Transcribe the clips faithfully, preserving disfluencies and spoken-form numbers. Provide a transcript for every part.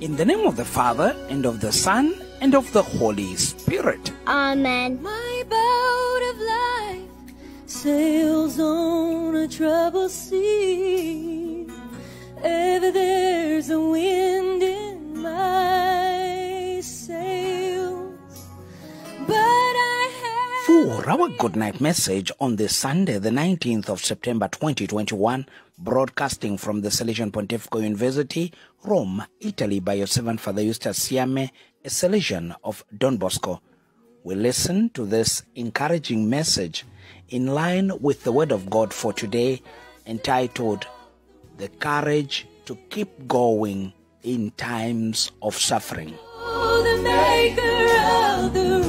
In the name of the Father, and of the Son, and of the Holy Spirit. Amen. My boat of life sails on a troubled sea. Ever there's a wind in my sails, but I have... For our Goodnight message on this Sunday, the nineteenth of September twenty twenty-one, broadcasting from the Salesian Pontifical University, Rome, Italy, by your servant Father Eustace Siame, a Salesian of Don Bosco, we listen to this encouraging message in line with the Word of God for today, entitled The Courage to Keep Going in Times of Suffering. Oh, the maker of the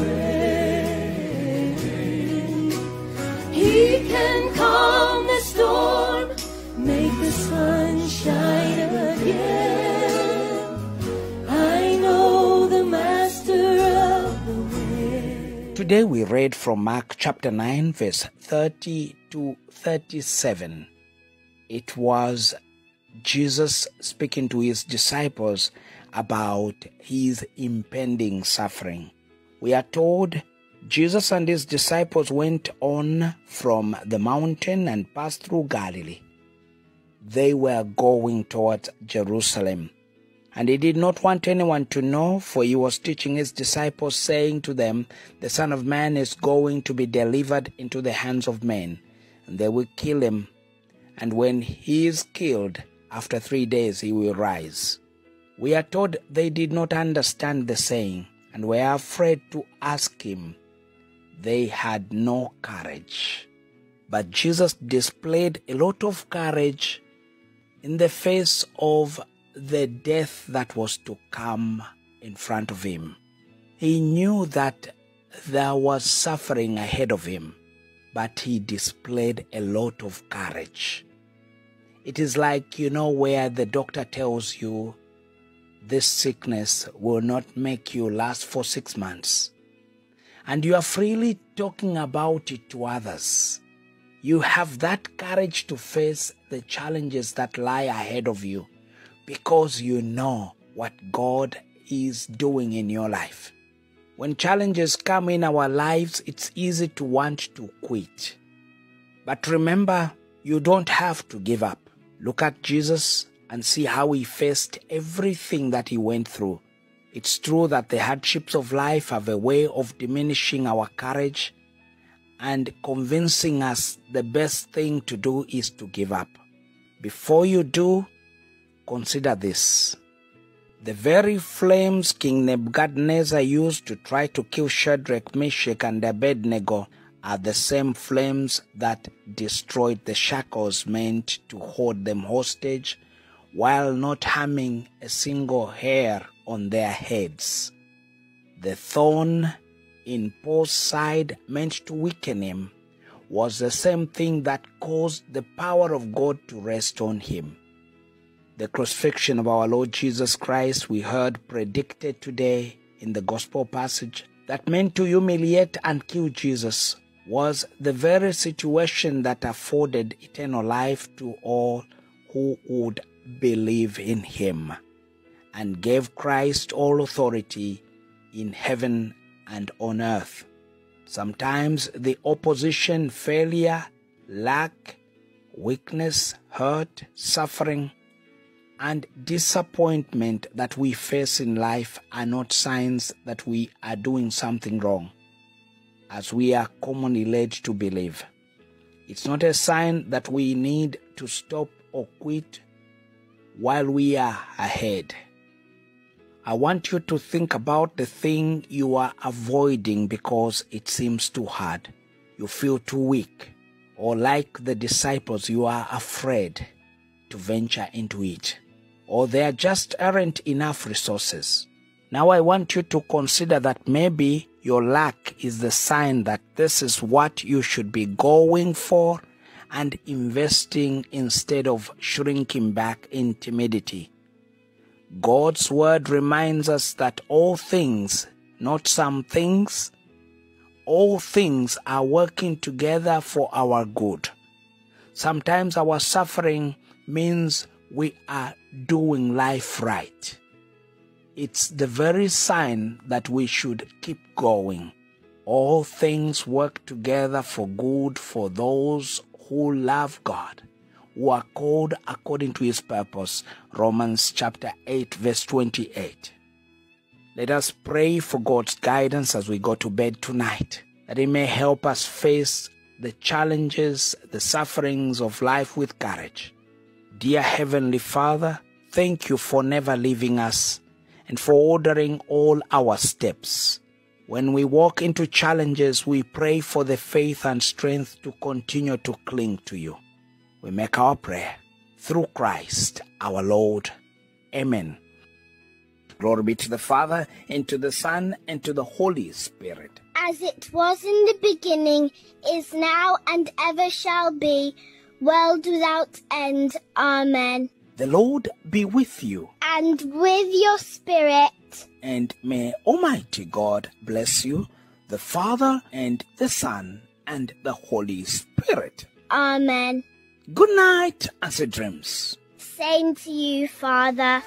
rain, he can calm the storm, make the sun shine again. I know the master of the way. Today we read from Mark chapter nine, verse thirty to thirty-seven. It was Jesus speaking to his disciples about his impending suffering. We are told Jesus and his disciples went on from the mountain and passed through Galilee. They were going towards Jerusalem, and he did not want anyone to know, for he was teaching his disciples, saying to them, "The Son of Man is going to be delivered into the hands of men, and they will kill him, and when he is killed, after three days he will rise." We are told they did not understand the saying, and were afraid to ask him. They had no courage. But Jesus displayed a lot of courage in the face of the death that was to come in front of him. He knew that there was suffering ahead of him, but he displayed a lot of courage. It is like, you know, where the doctor tells you this sickness will not make you last for six months. And you are freely talking about it to others. You have that courage to face the challenges that lie ahead of you because you know what God is doing in your life. When challenges come in our lives, it's easy to want to quit. But remember, you don't have to give up. Look at Jesus and see how he faced everything that he went through. It's true that the hardships of life have a way of diminishing our courage and convincing us the best thing to do is to give up. Before you do, consider this. The very flames King Nebuchadnezzar used to try to kill Shadrach, Meshach, and Abednego are the same flames that destroyed the shackles meant to hold them hostage while not harming a single hair on their heads. The thorn in Paul's side meant to weaken him was the same thing that caused the power of God to rest on him. The crucifixion of our Lord Jesus Christ, we heard predicted today in the gospel passage, that meant to humiliate and kill Jesus, was the very situation that afforded eternal life to all who would believe in him, and gave Christ all authority in heaven and on earth. Sometimes the opposition, failure, lack, weakness, hurt, suffering, and disappointment that we face in life are not signs that we are doing something wrong, as we are commonly led to believe. It's not a sign that we need to stop or quit while we are ahead. I want you to think about the thing you are avoiding because it seems too hard. You feel too weak, or like the disciples, you are afraid to venture into it, or there just aren't enough resources. Now I want you to consider that maybe your lack is the sign that this is what you should be going for and investing instead of shrinking back in timidity. God's word reminds us that all things, not some things, all things are working together for our good. Sometimes our suffering means we are doing life right. It's the very sign that we should keep going. All things work together for good for those who love God, who are called according to his purpose. Romans chapter eight, verse twenty-eight. Let us pray for God's guidance as we go to bed tonight, that he may help us face the challenges, the sufferings of life with courage. Dear Heavenly Father, thank you for never leaving us and for ordering all our steps. When we walk into challenges, we pray for the faith and strength to continue to cling to you. We make our prayer through Christ our Lord. Amen. Glory be to the Father, and to the Son, and to the Holy Spirit. As it was in the beginning, is now, and ever shall be, world without end. Amen. The Lord be with you. And with your spirit. And may Almighty God bless you, the Father, and the Son, and the Holy Spirit. Amen. Good night, and sweet dreams. Same to you, Father.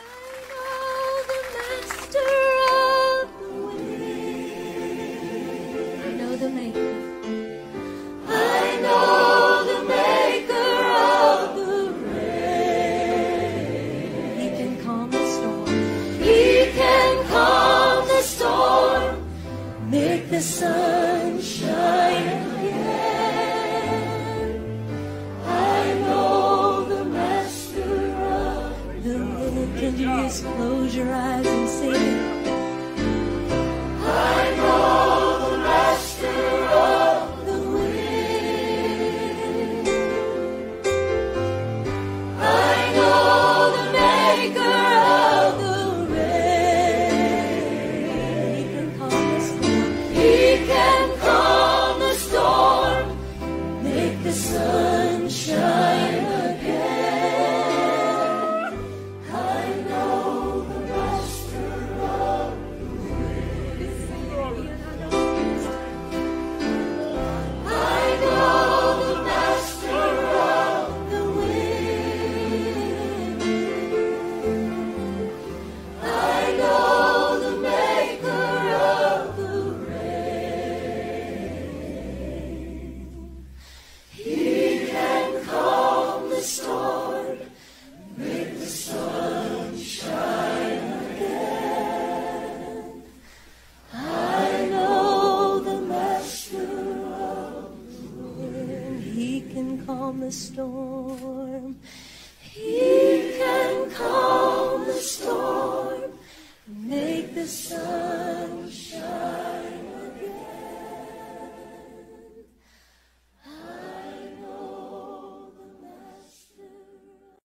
I know the maker of the rain. He can calm the storm. He can calm the storm. Make the sun shine again. I know the master of the wind. Can you just close your eyes and sing? I know the master of the wind. I know the maker of the rain. He can calm the storm. He can calm the storm. Make the sun shine again. I know the master of the wind. I know the master of the wind. I know the maker of the rain. He can calm the storm, make the sun shine again. I know the master of the wind. He can calm the storm. He can calm the storm, make the sun